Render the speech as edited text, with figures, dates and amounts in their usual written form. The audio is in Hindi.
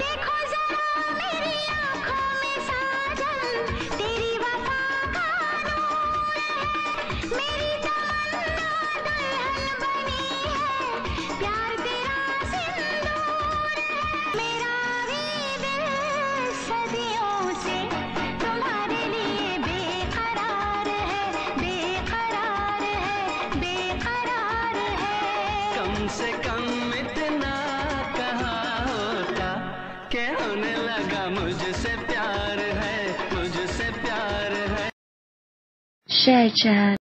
देखो जरा मेरी आँखों में साजन, तेरी वफा का नूर है। मेरी तमन्ना दुल्हन बनी है, प्यार तेरा सिंदूर है। मेरा भी दिल सदियों से तुम्हारे लिए बेकरार है, बेकरार है, बेकरार है। कम से कम इतना कहा होता कि होने लगा मुझसे प्यार है, मुझसे प्यार है। Share chat.